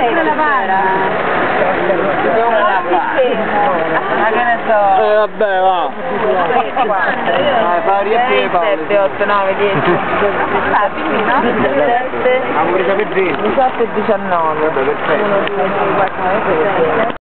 pure la para. Ma che ne so. Vabbè, va. Vai, riempire 7, 8, 9, 10. Ah, quindi no? 17. 18 e 19. Vabbè, perfetto.